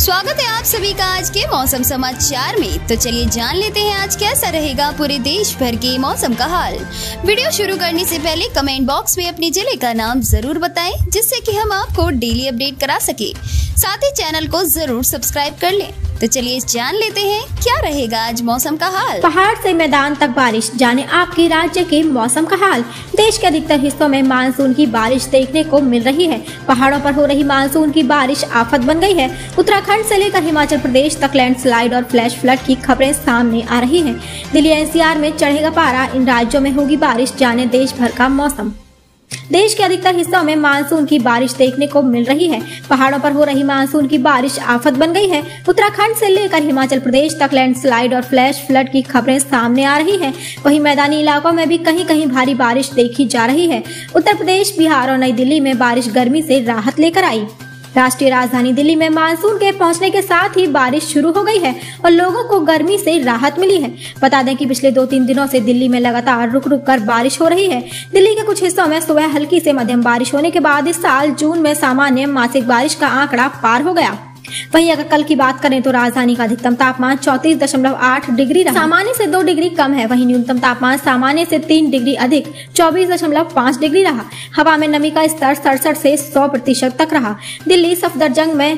स्वागत है आप सभी का आज के मौसम समाचार में। तो चलिए जान लेते हैं आज कैसा रहेगा पूरे देश भर के मौसम का हाल। वीडियो शुरू करने से पहले कमेंट बॉक्स में अपने जिले का नाम जरूर बताएं, जिससे कि हम आपको डेली अपडेट करा सके। साथ ही चैनल को जरूर सब्सक्राइब कर लें। तो चलिए जान लेते हैं क्या रहेगा आज मौसम का हाल। पहाड़ से मैदान तक बारिश, जाने आपके राज्य के मौसम का हाल। देश के अधिकतर हिस्सों में मानसून की बारिश देखने को मिल रही है। पहाड़ों पर हो रही मानसून की बारिश आफत बन गई है। उत्तराखंड से लेकर हिमाचल प्रदेश तक लैंडस्लाइड और फ्लैश फ्लड की खबरें सामने आ रही हैं। दिल्ली एनसीआर में चढ़ेगा पारा, इन राज्यों में होगी बारिश, जाने देश भर का मौसम। देश के अधिकतर हिस्सों में मानसून की बारिश देखने को मिल रही है। पहाड़ों पर हो रही मानसून की बारिश आफत बन गई है। उत्तराखंड से लेकर हिमाचल प्रदेश तक लैंडस्लाइड और फ्लैश फ्लड की खबरें सामने आ रही हैं। वहीं मैदानी इलाकों में भी कहीं कहीं भारी बारिश देखी जा रही है। उत्तर प्रदेश, बिहार और नई दिल्ली में बारिश गर्मी से राहत लेकर आई। राष्ट्रीय राजधानी दिल्ली में मानसून के पहुंचने के साथ ही बारिश शुरू हो गई है और लोगों को गर्मी से राहत मिली है। बता दें कि पिछले 2-3 दिनों से दिल्ली में लगातार रुक रुक कर बारिश हो रही है। दिल्ली के कुछ हिस्सों में सुबह हल्की से मध्यम बारिश होने के बाद इस साल जून में सामान्य मासिक बारिश का आंकड़ा पार हो गया। वहीं अगर कल की बात करें तो राजधानी का अधिकतम तापमान 34.8 डिग्री रहा, सामान्य से 2 डिग्री कम है। वहीं न्यूनतम तापमान सामान्य से 3 डिग्री अधिक 24.5 डिग्री रहा। हवा में नमी का स्तर 67 से 100% तक रहा। दिल्ली सफदरजंग में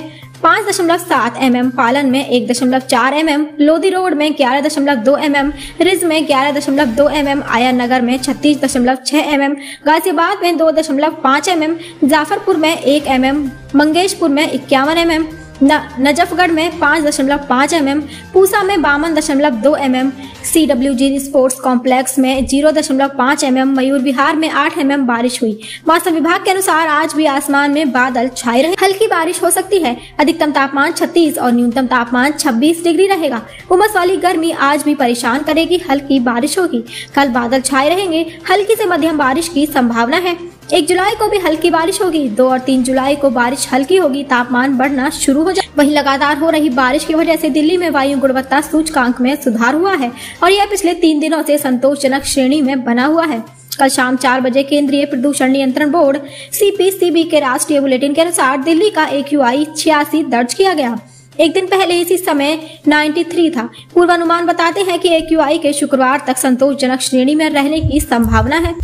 5.7 mm, पालन में 1.4 mm, लोधी रोड में 11.2 mm, रिज में 11.2 mm, आया नगर में 36.6 mm, गाजियाबाद में 2.5 mm, जाफरपुर में 1 mm, मंगेशपुर में 51 mm, नजफगढ़ में 5.5 mm, पूसा में 52.2 mm, CWG स्पोर्ट्स कॉम्प्लेक्स में 0.5 mm, मयूर विहार में 8 mm बारिश हुई। मौसम विभाग के अनुसार आज भी आसमान में बादल छाए रहे, हल्की बारिश हो सकती है। अधिकतम तापमान 36 और न्यूनतम तापमान 26 डिग्री रहेगा। उमस वाली गर्मी आज भी परेशान करेगी, हल्की बारिश होगी। कल बादल छाए रहेंगे, हल्की से मध्यम बारिश की संभावना है। 1 जुलाई को भी हल्की बारिश होगी। 2 और 3 जुलाई को बारिश हल्की होगी, तापमान बढ़ना शुरू हो जाए। वहीं लगातार हो रही बारिश की वजह से दिल्ली में वायु गुणवत्ता सूचकांक में सुधार हुआ है और यह पिछले 3 दिनों से संतोषजनक श्रेणी में बना हुआ है। कल शाम 4 बजे केंद्रीय प्रदूषण नियंत्रण बोर्ड CPCB के राष्ट्रीय बुलेटिन के अनुसार दिल्ली का AQI 86 दर्ज किया गया। एक दिन पहले इसी समय 93 था। पूर्वानुमान बताते हैं कि AQI के शुक्रवार तक संतोषजनक श्रेणी में रहने की संभावना है।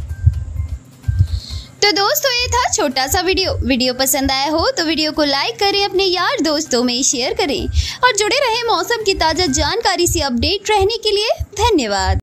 तो दोस्तों ये था छोटा सा वीडियो पसंद आया हो तो वीडियो को लाइक करें, अपने यार दोस्तों में शेयर करें और जुड़े रहें मौसम की ताजा जानकारी से अपडेट रहने के लिए। धन्यवाद।